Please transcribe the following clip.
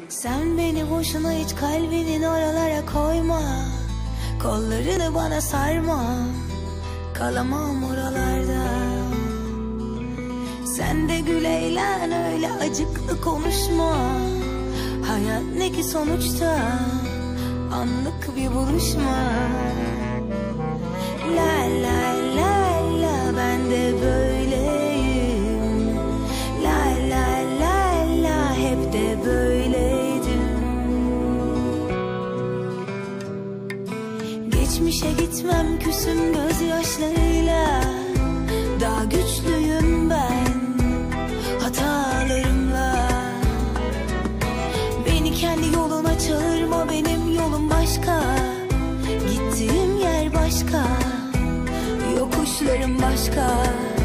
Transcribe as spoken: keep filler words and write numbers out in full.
Sen beni boşuna hiç kalbinin oralara koyma. Kollarını bana sarma, kalamam oralarda. Sen de gül eğlen, öyle acıklı konuşma. Hayat ne ki sonuçta, anlık bir buluşma. La la la la, ben de böyleyim. La la la la, hep de böyleydim. Geçmişe gitmem, küsüm gözyaşlarıyla. Daha güçlüyüm ben hatalarımla. Beni kendi yoluna çağırma, benim yolum başka. Gittiğim yer başka, yokuşlarım başka.